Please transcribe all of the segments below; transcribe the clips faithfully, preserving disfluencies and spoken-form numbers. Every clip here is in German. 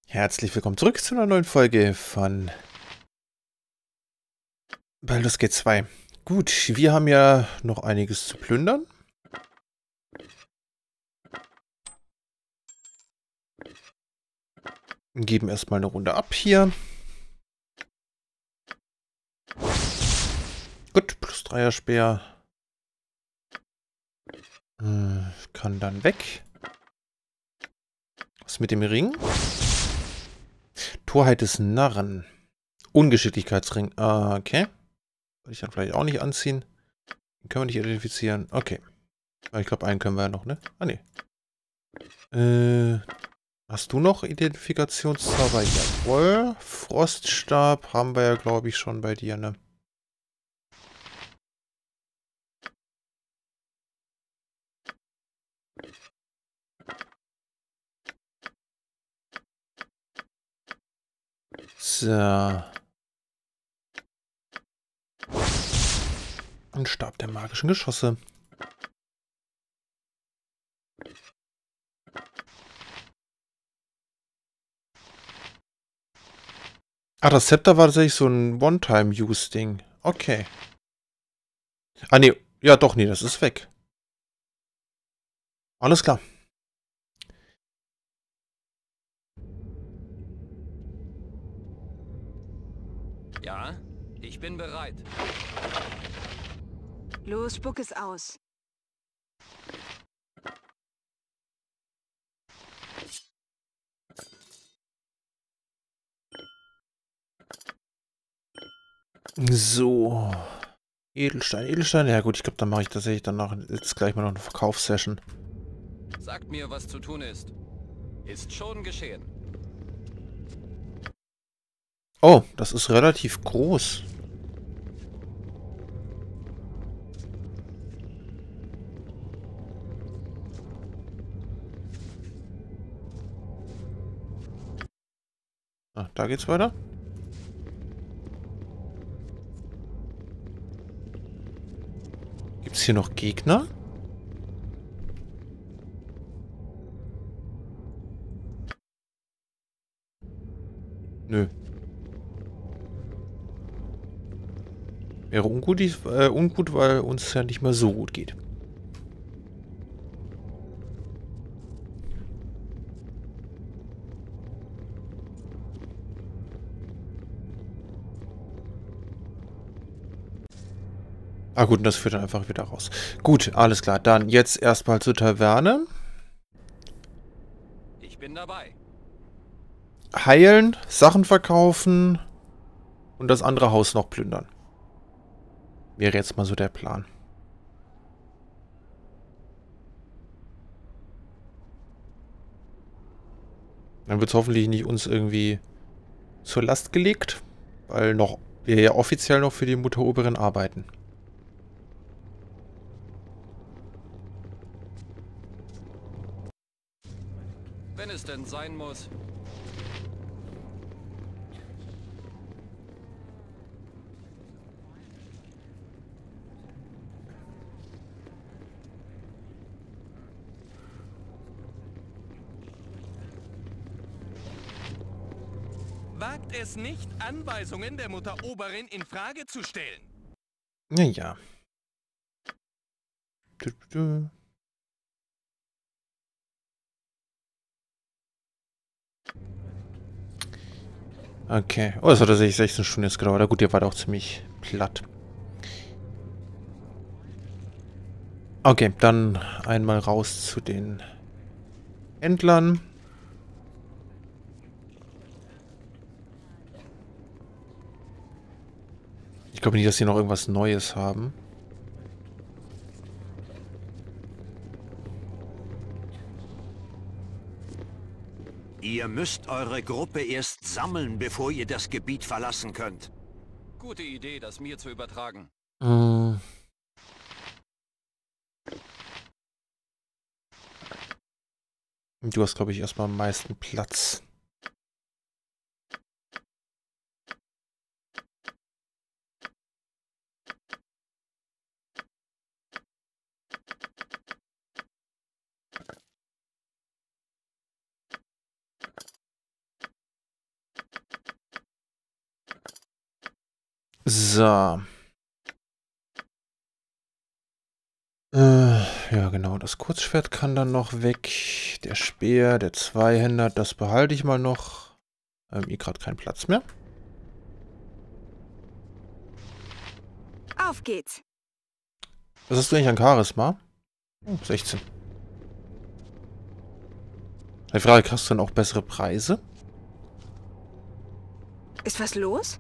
Herzlich willkommen zurück zu einer neuen Folge von Baldur's Gate zwei. Gut, wir haben ja noch einiges zu plündern. Geben erstmal eine Runde ab hier. Gut, plus dreier Speer. Hm, kann dann weg. Was mit dem Ring? Torheit des Narren. Ungeschicklichkeitsring. Ah, okay. Soll ich dann vielleicht auch nicht anziehen? Den können wir nicht identifizieren. Okay. Aber ich glaube, einen können wir ja noch, ne? Ah, ne. Äh, hast du noch Identifikationszauber? Jawohl. Froststab haben wir ja, glaube ich, schon bei dir, ne? So. Und Stab der magischen Geschosse. Ah, das Zepter war tatsächlich so ein One-Time-Use-Ding. Okay. Ah, nee. Ja, doch, nee, das ist weg. Alles klar. Ja, ich bin bereit. Los, spuck es aus. So. Edelstein, Edelstein. Ja gut, ich glaube, dann mache ich tatsächlich danach jetzt gleich mal noch eine Verkaufssession. Sagt mir, was zu tun ist. Ist schon geschehen. Oh, das ist relativ groß. Ah, da geht's weiter. Gibt's hier noch Gegner? Nö. Wäre ungut, äh, ungut, weil uns ja nicht mehr so gut geht. Ah gut, und das führt dann einfach wieder raus. Gut, alles klar. Dann jetzt erstmal zur Taverne. Ich bin dabei. Heilen, Sachen verkaufen und das andere Haus noch plündern. Wäre jetzt mal so der Plan. Dann wird es hoffentlich nicht uns irgendwie zur Last gelegt, weil noch wir ja offiziell noch für die Mutteroberin arbeiten. Wenn es denn sein muss. Wagt es nicht, Anweisungen der Mutteroberin in Frage zu stellen. Naja. Du, du, du. Okay. Oh, das hat tatsächlich sechzehn Stunden jetzt gedauert. Na gut, ihr wart auch ziemlich platt. Okay, dann einmal raus zu den Händlern. Ich glaube nicht, dass sie noch irgendwas Neues haben. Ihr müsst eure Gruppe erst sammeln, bevor ihr das Gebiet verlassen könnt. Gute Idee, das mir zu übertragen. Hm. Du hast, glaube ich, erstmal am meisten Platz. So. Äh, ja, genau. Das Kurzschwert kann dann noch weg. Der Speer, der Zweihänder, das behalte ich mal noch. Ähm, hier gerade keinen Platz mehr. Auf geht's. Was hast du eigentlich an Charisma? Oh, sechzehn. Die Frage, kriegst du dann auch bessere Preise? Ist was los?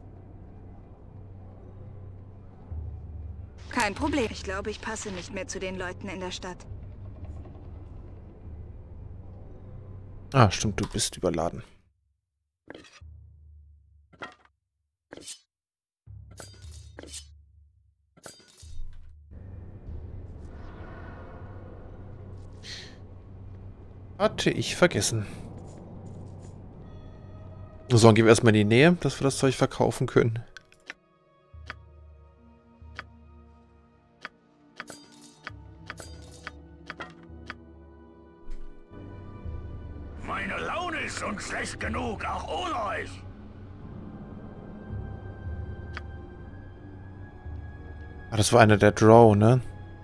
Kein Problem. Ich glaube, ich passe nicht mehr zu den Leuten in der Stadt. Ah, stimmt, du bist überladen. Hatte ich vergessen. So, dann gehen wir erstmal in die Nähe, dass wir das Zeug verkaufen können. Meine Laune ist schon schlecht genug, auch ohne euch. Ah, das war einer der Drow, ne?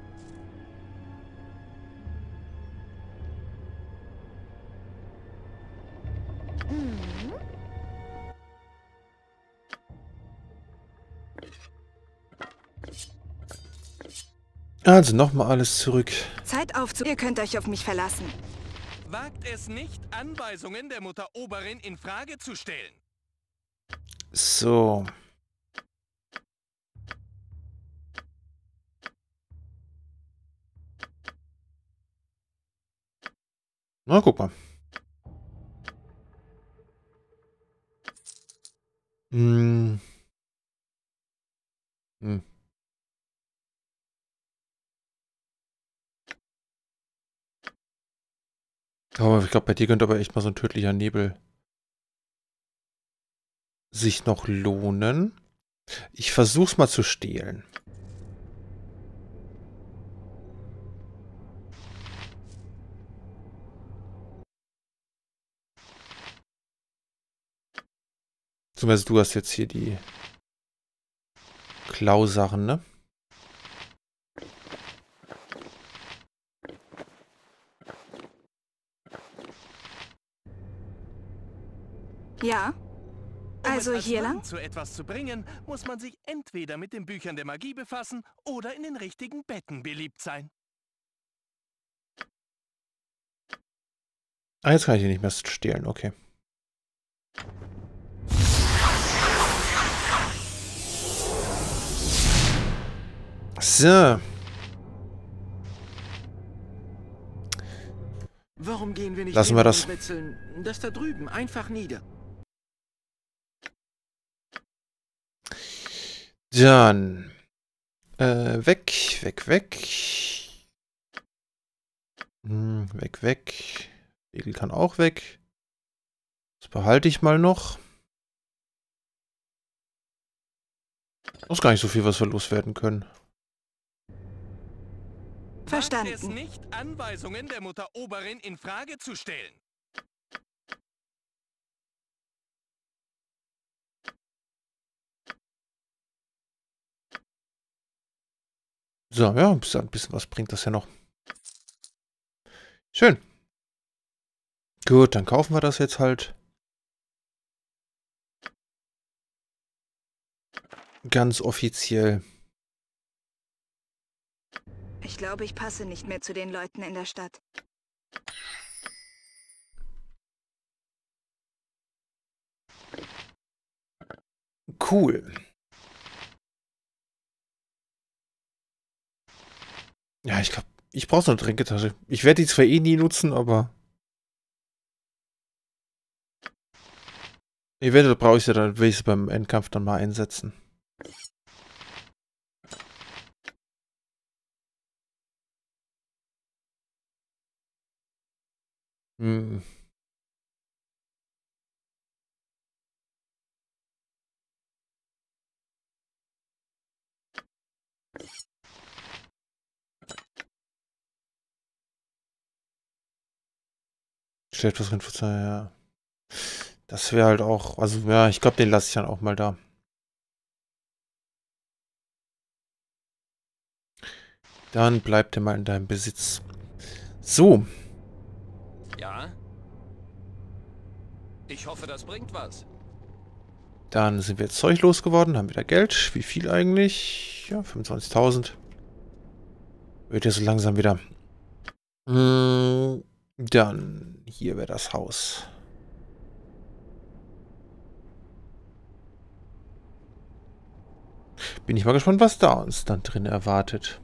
Also nochmal alles zurück. Zeit aufzu... Ihr könnt euch auf mich verlassen. Wagt es nicht, Anweisungen der Mutter Oberin in Frage zu stellen. So. Na, guck mal. Hm. Hm. Oh, ich glaube, bei dir könnte aber echt mal so ein tödlicher Nebel sich noch lohnen. Ich versuch's mal zu stehlen. Zumindest du hast jetzt hier die Klausachen, ne? Ja? Um Also es als hier Mann lang? zu etwas zu bringen, muss man sich entweder mit den Büchern der Magie befassen oder in den richtigen Betten beliebt sein. Ah, jetzt kann ich die nicht mehr stehlen, okay. So. Warum gehen wir nicht Lassen hin wir das. und metzeln das da drüben einfach nieder? Dann. Äh, weg, weg, weg. Hm, weg, weg. Egel kann auch weg. Das behalte ich mal noch. Ist gar nicht so viel, was wir loswerden können. Wagt es Verstanden. nicht, Anweisungen der Mutter Oberin in Frage zu stellen. So, ja, ein bisschen, ein bisschen was bringt das ja noch. Schön. Gut, dann kaufen wir das jetzt halt. Ganz offiziell. Ich glaube, ich passe nicht mehr zu den Leuten in der Stadt. Cool. Ja, ich glaube, ich brauche so eine Tränketasche. Ich werde die zwar eh nie nutzen, aber eventuell brauche ich sie dann, will ich sie beim Endkampf dann mal einsetzen. Hm. Steht was drin, ja. Das wäre halt auch, also ja, ich glaube, den lasse ich dann auch mal da. Dann bleibt er mal in deinem Besitz. So. Ja? Ich hoffe, das bringt was. Dann sind wir jetzt Zeug losgeworden, haben wieder Geld. Wie viel eigentlich? Ja, fünfundzwanzigtausend. Wird ja so langsam wieder. Hm, dann, hier wäre das Haus. Bin ich mal gespannt, was da uns dann drin erwartet.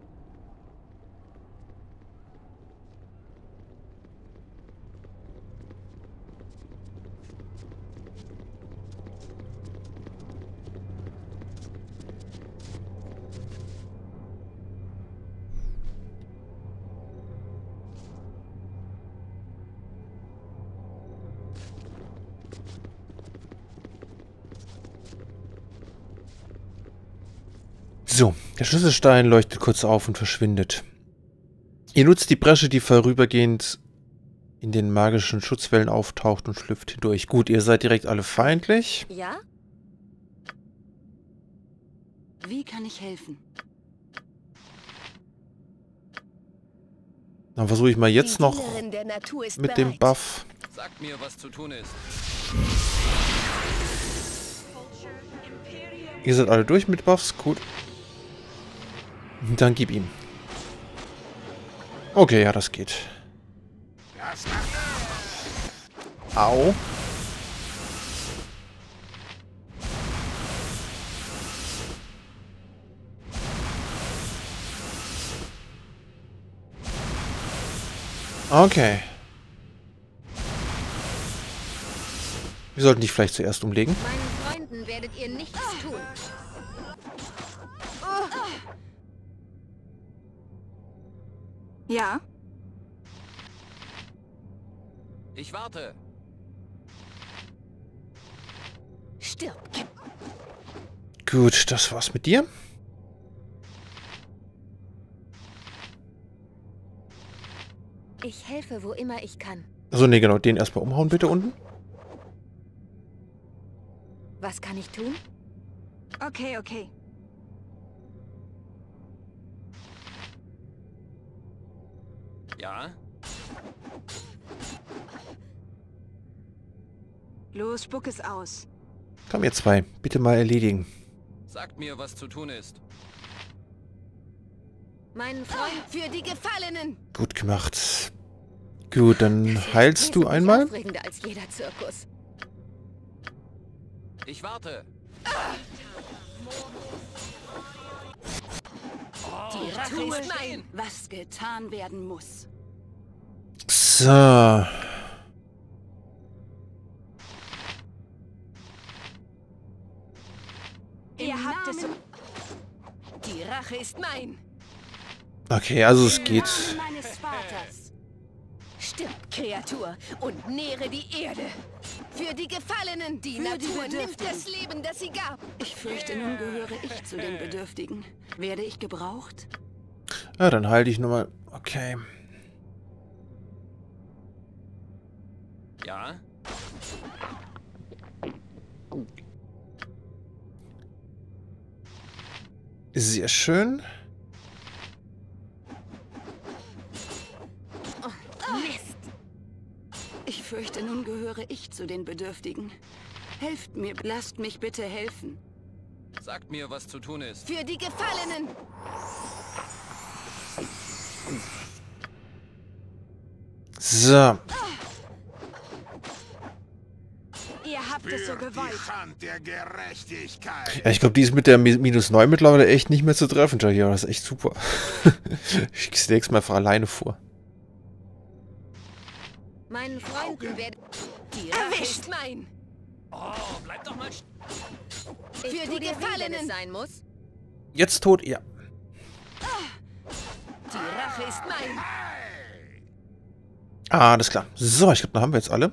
So, der Schlüsselstein leuchtet kurz auf und verschwindet. Ihr nutzt die Bresche, die vorübergehend in den magischen Schutzwellen auftaucht und schlüpft hindurch. Gut, ihr seid direkt alle feindlich. Ja? Wie kann ich helfen? Dann versuche ich mal jetzt noch mit dem Buff. Sagt mir, was zu tun ist. Ihr seid alle durch mit Buffs, gut. Dann gib ihm. Okay, ja, das geht. Au. Okay. Wir sollten dich vielleicht zuerst umlegen. Meinen Freunden werdet ihr nichts tun. Ja? Ich warte. Stirb. Gut, das war's mit dir. Ich helfe, wo immer ich kann. Also ne, genau, den erstmal umhauen bitte unten. Was kann ich tun? Okay, okay. Ja? Los, spuck es aus. Komm, ihr zwei, bitte mal erledigen. Sagt mir, was zu tun ist. Meinen Freund für die Gefallenen. Gut gemacht. Gut, dann heilst du einmal. Aufregender als jeder Zirkus. Ich warte. Die Rache ist mein, was getan werden muss. So. Ihr habt es so... Die Rache ist mein. Okay, also es geht. Meines Vaters. Stirb, Kreatur, und nähre die Erde. Für die Gefallenen. Die Für die Natur nimmt Bedürftigen. das Leben, das sie gab. Ich fürchte, nun gehöre ich zu den Bedürftigen. Werde ich gebraucht? Ja, dann heil dich nochmal. Okay. Ja? Sehr schön. Mist. Ich fürchte, nun gehöre ich zu den Bedürftigen. Helft mir, lasst mich bitte helfen. Sagt mir, was zu tun ist. Für die Gefallenen. So. Ihr habt es so gewollt. Hand der Gerechtigkeit. Ja, ich glaube, die ist mit der Mi- minus neun mittlerweile echt nicht mehr zu treffen, Jahia. Das ist echt super. Ich schick's dir nächstes Mal einfach alleine vor. Meinen Freunden werde... Die Rache ist mein. Oh, bleib doch mal... st- Für die Gefallenen sein muss. Jetzt tot, ja. Die Rache ist mein. Ah, alles klar. So, ich glaube, da haben wir jetzt alle.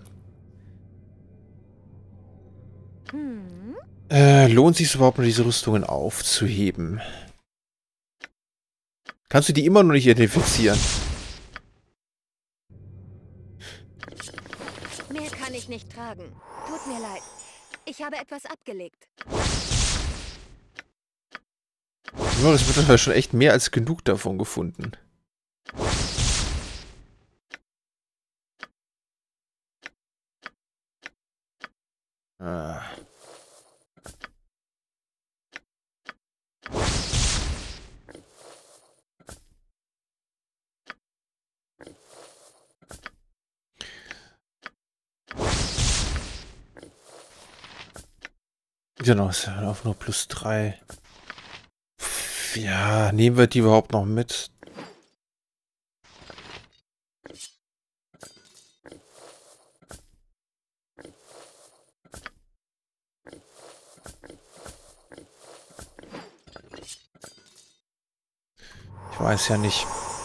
Hm. Äh, lohnt sich überhaupt noch, diese Rüstungen aufzuheben? Kannst du die immer noch nicht identifizieren? Mehr kann ich nicht tragen. Tut mir leid. Ich habe etwas abgelegt. Ja, es wird schon echt mehr als genug davon gefunden. Ah. Genau, ist ja auf nur plus drei. Ja, nehmen wir die überhaupt noch mit? Ich weiß ja nicht.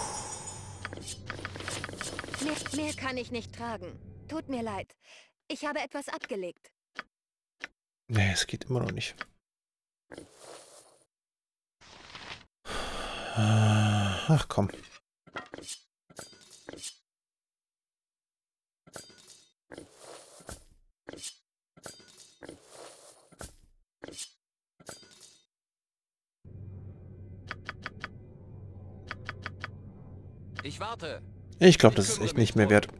Mehr, mehr kann ich nicht tragen. Tut mir leid. Ich habe etwas abgelegt. Nee, es geht immer noch nicht. Ach komm. Ich warte. Ich glaube, das ist echt nicht mehr wert.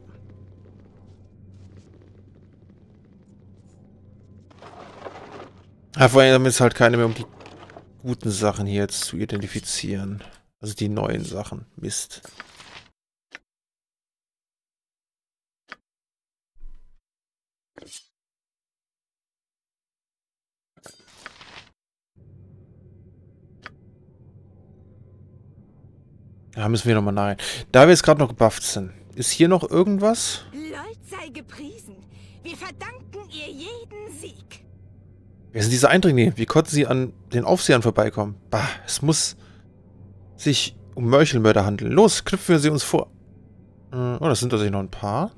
Ja, vor allem ist halt keine mehr, um die guten Sachen hier jetzt zu identifizieren. Also die neuen Sachen. Mist. Da müssen wir nochmal nachher. Da wir jetzt gerade noch gebufft sind. Ist hier noch irgendwas? Lloyd sei gepriesen. Wir verdanken ihr jeden Sieg. Wer sind diese Eindringlinge? Wie konnten sie an den Aufsehern vorbeikommen? Bah, es muss sich um Mörchelmörder handeln. Los, knüpfen wir sie uns vor. Oh, das sind tatsächlich noch ein paar.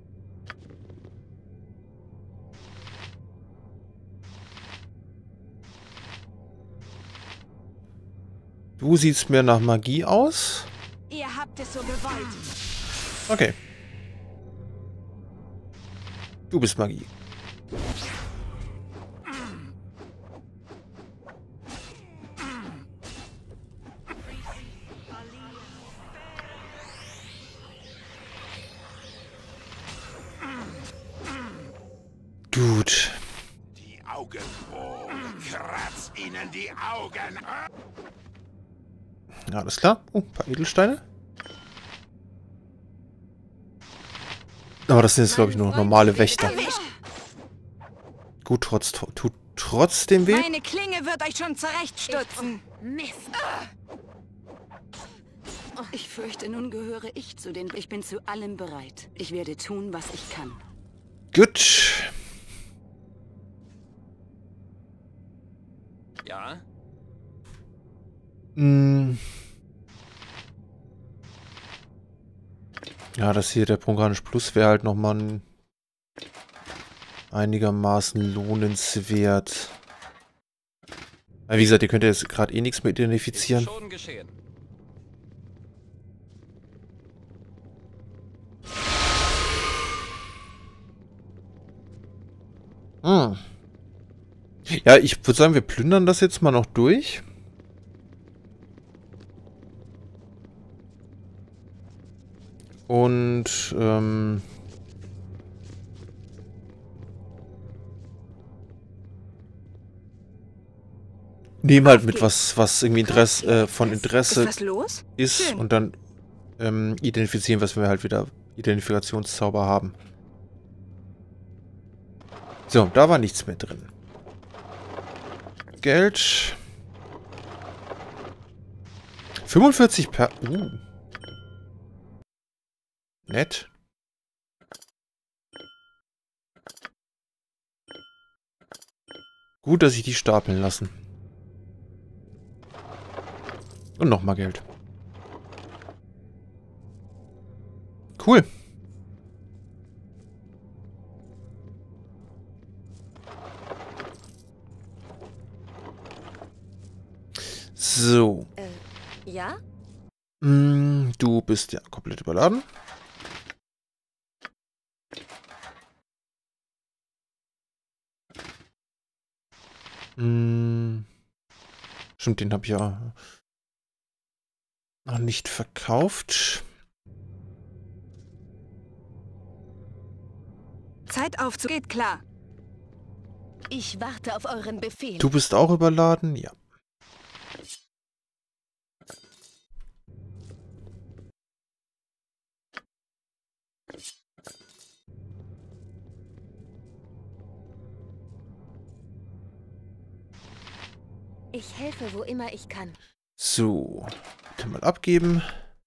Du siehst mir nach Magie aus. Ihr habt es so gewollt. Okay. Du bist Magie. Gut. Die Augen. Oh, kratz ihnen die Augen. Ja, alles klar. Oh, ein paar Edelsteine. Aber das sind jetzt, glaube ich, nur normale Wächter. Gut, trotz, tut trotzdem weh. Meine Klinge wird euch schon zurechtstutzen. Mist. Ich fürchte, nun gehöre ich zu den... Ich bin zu allem bereit. Ich werde tun, was ich kann. Gut. Ja? Hm. Ja, das hier, der Bronganisch Plus, wäre halt nochmal ein einigermaßen lohnenswert. Aber wie gesagt, ihr könnt jetzt gerade eh nichts mehr identifizieren. Ist schon geschehen. Hm. Ja, ich würde sagen, wir plündern das jetzt mal noch durch. Und, ähm... nehmen halt mit, was, was irgendwie Interesse, äh, von Interesse Ist was los? ist. Schön. Und dann ähm, identifizieren, was wir halt wieder Identifikationszauber haben. So, da war nichts mehr drin. Geld. fünfundvierzig per... Uh. Nett. Gut, dass ich die stapeln lassen. Und nochmal Geld. Cool. So. Äh, ja? Mm, du bist ja komplett überladen. Mm, Stimmt, den habe ich ja noch nicht verkauft. Zeit aufzugehen, klar. Ich warte auf euren Befehl. Du bist auch überladen? Ja. Ich helfe, wo immer ich kann. So, bitte mal abgeben.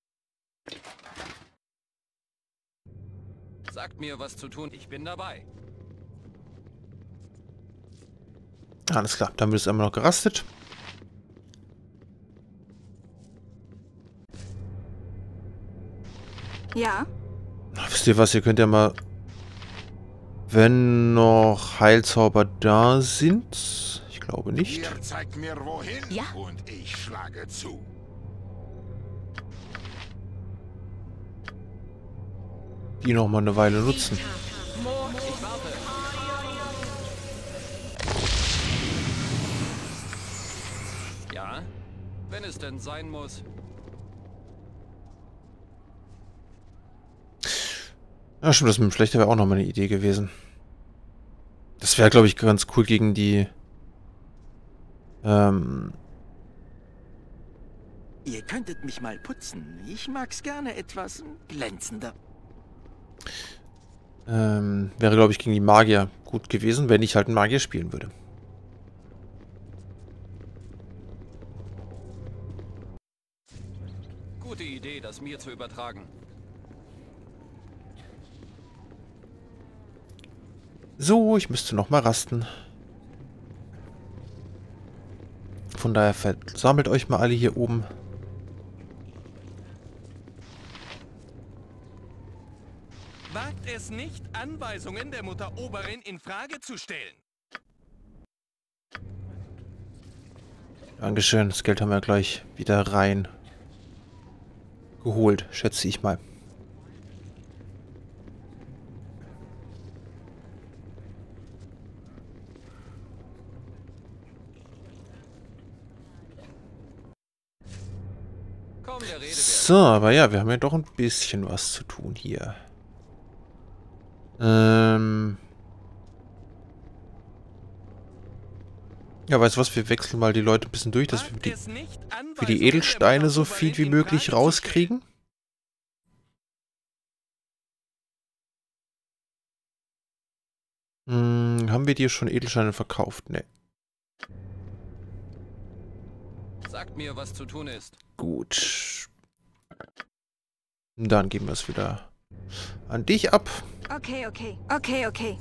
Sagt mir, was zu tun. Ich bin dabei. Alles klar, dann wird es einmal noch gerastet. Ja? Ach, wisst ihr was, ihr könnt ja mal, wenn noch Heilzauber da sind, ich glaube nicht. Ihr zeigt mir wohin Ja. und ich schlage zu. Die noch mal eine Weile nutzen. Ich warte. Ja? Wenn es denn sein muss. Ja, stimmt, das mit dem Schlechter wäre auch noch mal eine Idee gewesen. Das wäre, glaube ich, ganz cool gegen die... Ähm... Ihr könntet mich mal putzen. Ich mag's gerne etwas glänzender. Ähm, wäre, glaube ich, gegen die Magier gut gewesen, wenn ich halt einen Magier spielen würde. Gute Idee, das mir zu übertragen. So, ich müsste noch mal rasten. Von daher versammelt euch mal alle hier oben. Wagt es nicht, Anweisungen der Mutter Oberin in Frage zu stellen. Dankeschön, das Geld haben wir gleich wieder rein geholt, schätze ich mal. Komm, der Rede wert. So, aber ja, wir haben ja doch ein bisschen was zu tun hier. Ähm... Ja, weißt du was, wir wechseln mal die Leute ein bisschen durch, dass wir Wagt die, es nicht, für Anweisungen die der Edelsteine Mutter so Oberin viel wie in möglich Frage zu rauskriegen. Hm, haben wir dir schon Edelsteine verkauft? Ne. Sagt mir, was zu tun ist. Gut. Dann geben wir es wieder an dich ab. Okay, okay. Okay, okay.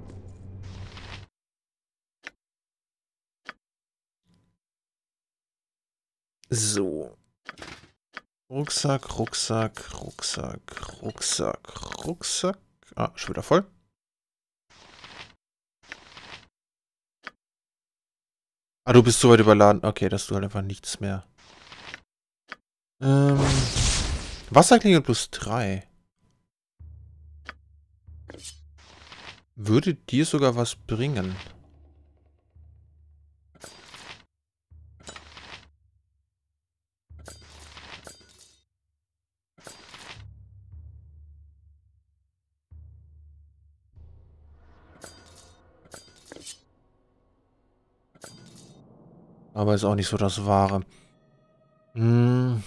So. Rucksack, Rucksack, Rucksack, Rucksack, Rucksack. Ah, schon wieder voll. Ah, du bist so weit überladen. Okay, dass du halt einfach nichts mehr. Ähm. Wasserklinge plus drei. Würde dir sogar was bringen. Aber ist auch nicht so das Wahre. Hm.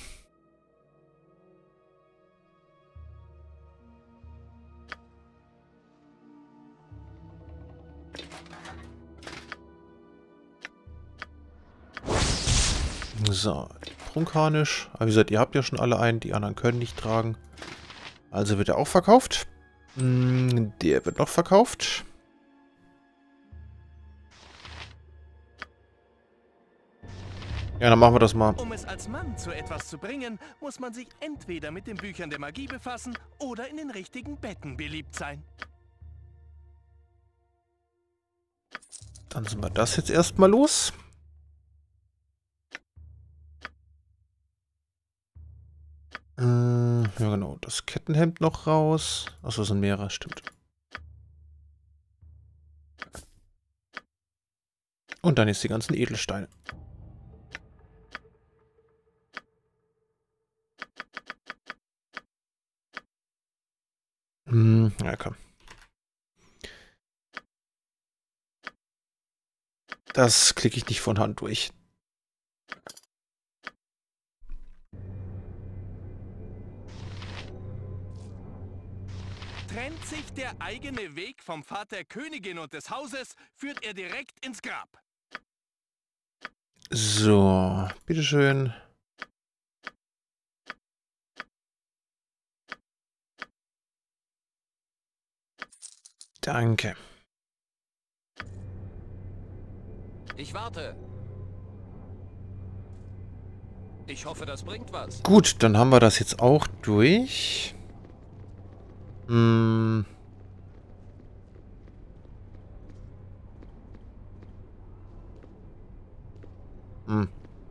So, Prunkharnisch. Aber wie gesagt, ihr habt ja schon alle einen, die anderen können nicht tragen. Also wird er auch verkauft. Hm, der wird noch verkauft. Ja, dann machen wir das mal. Um es als Mann zu etwas zu bringen, muss man sich entweder mit den Büchern der Magie befassen oder in den richtigen Betten beliebt sein. Dann sind wir das jetzt erstmal los. Äh, ja genau, das Kettenhemd noch raus. Achso, es sind mehrere, stimmt. Und dann jetzt die ganzen Edelsteine. Ähm, ja, komm. Das klicke ich nicht von Hand durch. Trennt sich der eigene Weg vom Pfad der Königin und des Hauses, führt er direkt ins Grab. So, bitteschön. Danke. Ich warte. Ich hoffe, das bringt was. Gut, dann haben wir das jetzt auch durch. Hm. Hm.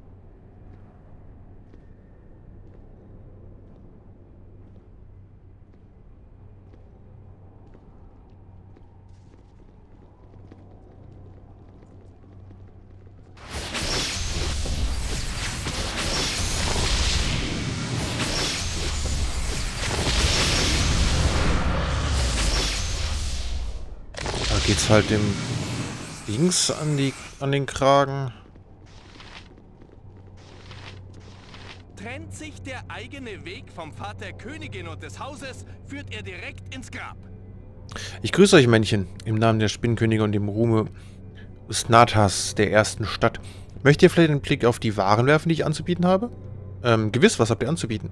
Da geht's halt dem Dings an die an den Kragen. Trennt sich der eigene Weg vom Pfad der Königin und des Hauses, führt er direkt ins Grab. Ich grüße euch, Männchen, im Namen der Spinnenkönige und dem Ruhme Usnatas, der ersten Stadt. Möchtet ihr vielleicht einen Blick auf die Waren werfen, die ich anzubieten habe? Ähm, gewiss, was habt ihr anzubieten?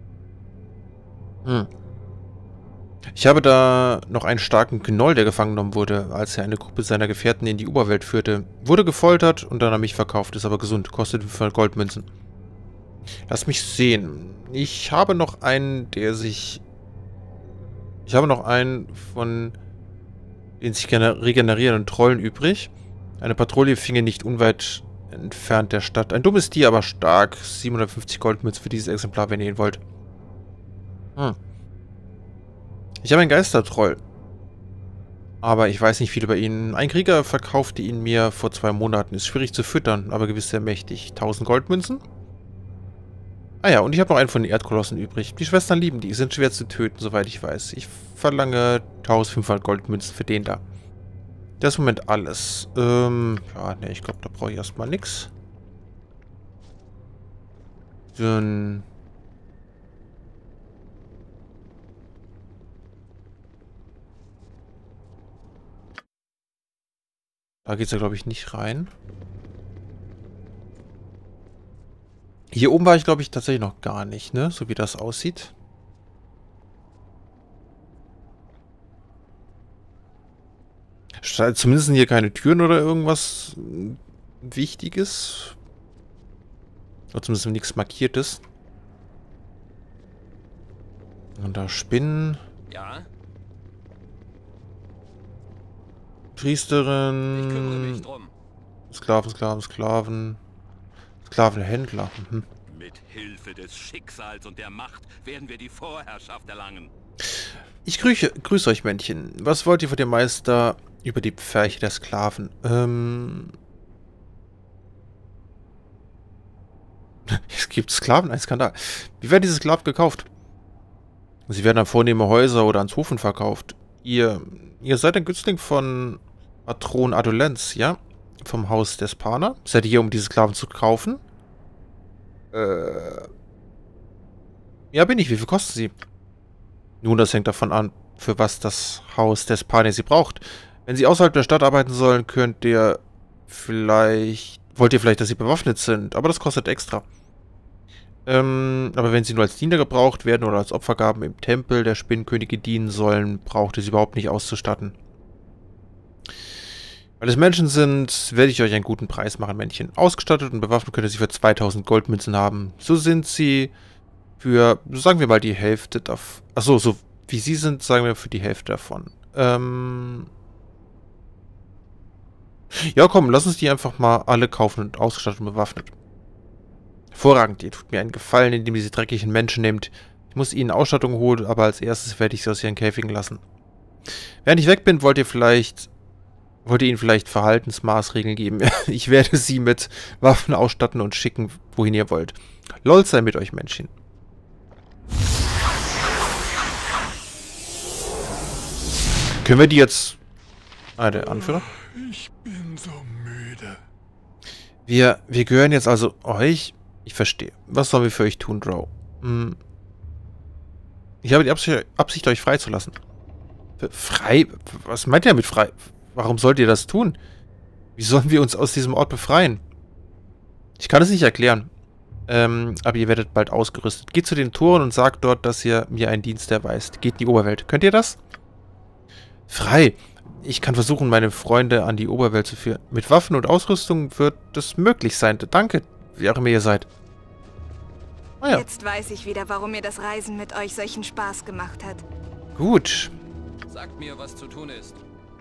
Hm. Ich habe da noch einen starken Gnoll, der gefangen genommen wurde, als er eine Gruppe seiner Gefährten in die Oberwelt führte. Wurde gefoltert und dann an mich verkauft, ist aber gesund, kostet fünfhundert Goldmünzen. Lass mich sehen. Ich habe noch einen, der sich... Ich habe noch einen von den sich regenerierenden Trollen übrig. Eine Patrouille finge nicht unweit entfernt der Stadt. Ein dummes Tier, aber stark. siebenhundertfünfzig Goldmünzen für dieses Exemplar, wenn ihr ihn wollt. Hm. Ich habe einen Geistertroll. Aber ich weiß nicht viel über ihn. Ein Krieger verkaufte ihn mir vor zwei Monaten. Ist schwierig zu füttern, aber gewiss sehr mächtig. tausend Goldmünzen? Ah ja, und ich habe noch einen von den Erdkolossen übrig. Die Schwestern lieben die, sind schwer zu töten, soweit ich weiß. Ich verlange eintausendfünfhundert Goldmünzen für den da. Das ist im Moment alles. Ähm, ja, ne, ich glaube, da brauche ich erstmal nichts. Dann... Da geht es ja, glaube ich, nicht rein. Hier oben war ich, glaube ich, tatsächlich noch gar nicht, ne? So wie das aussieht. Zumindest sind hier keine Türen oder irgendwas Wichtiges. Oder zumindest nichts Markiertes. Und da Spinnen. Ja. Priesterin. Ich kümmere mich drum. Sklaven, Sklaven, Sklaven. Sklavenhändler. Mhm. Mit Hilfe des Schicksals und der Macht werden wir die Vorherrschaft erlangen. Ich grüße, grüße euch, Männchen. Was wollt ihr von dem Meister über die Pferche der Sklaven? Ähm... Es gibt Sklaven, ein Skandal. Wie werden diese Sklaven gekauft? Sie werden an vornehme Häuser oder ans Hofen verkauft. Ihr, ihr seid ein Günstling von Patron Adolenz, ja? Vom Haus des Pana. Seid ihr hier, um diese Sklaven zu kaufen? Äh... Ja, bin ich. Wie viel kosten sie? Nun, das hängt davon an, für was das Haus des Pana sie braucht. Wenn sie außerhalb der Stadt arbeiten sollen, könnt ihr vielleicht... Wollt ihr vielleicht, dass sie bewaffnet sind, aber das kostet extra. Ähm, aber wenn sie nur als Diener gebraucht werden oder als Opfergaben im Tempel der Spinnenkönige dienen sollen, braucht ihr sie überhaupt nicht auszustatten. Weil es Menschen sind, werde ich euch einen guten Preis machen, Männchen. Ausgestattet und bewaffnet könnt ihr sie für zweitausend Goldmünzen haben. So sind sie für, sagen wir mal, die Hälfte davon. Achso, so wie sie sind, sagen wir für die Hälfte davon. Ähm... Ja, komm, lass uns die einfach mal alle kaufen und ausgestattet und bewaffnet. Hervorragend, ihr tut mir einen Gefallen, indem ihr diese dreckigen Menschen nehmt. Ich muss ihnen Ausstattung holen, aber als erstes werde ich sie aus ihren Käfigen lassen. Während ich weg bin, wollt ihr vielleicht... Wollt ihr ihnen vielleicht Verhaltensmaßregeln geben? Ich werde sie mit Waffen ausstatten und schicken, wohin ihr wollt. Lol sei mit euch, Menschen. Können wir die jetzt... Ah, der Anführer. Ich bin so müde. Wir, wir gehören jetzt also euch... Ich verstehe. Was sollen wir für euch tun, Drow? Hm. Ich habe die Absicht, Absicht, euch freizulassen. Frei? Was meint ihr mit frei? Warum sollt ihr das tun? Wie sollen wir uns aus diesem Ort befreien? Ich kann es nicht erklären. Ähm, aber ihr werdet bald ausgerüstet. Geht zu den Toren und sagt dort, dass ihr mir einen Dienst erweist. Geht in die Oberwelt. Könnt ihr das? Frei. Ich kann versuchen, meine Freunde an die Oberwelt zu führen. Mit Waffen und Ausrüstung wird es möglich sein. Danke, wie auch immer ihr seid. Ah, ja. Jetzt weiß ich wieder, warum mir das Reisen mit euch solchen Spaß gemacht hat. Gut. Sagt mir, was zu tun ist.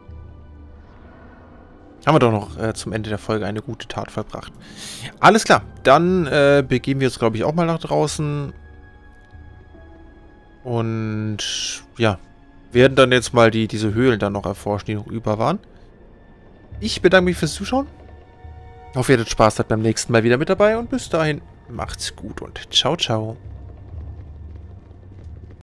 Haben wir doch noch äh, zum Ende der Folge eine gute Tat vollbracht. Alles klar, dann äh, begeben wir uns, glaube ich, auch mal nach draußen. Und ja, werden dann jetzt mal die, diese Höhlen dann noch erforschen, die noch über waren. Ich bedanke mich fürs Zuschauen. Hoffe, ihr hattet Spaß, seid beim nächsten Mal wieder mit dabei. Und bis dahin, macht's gut und ciao, ciao.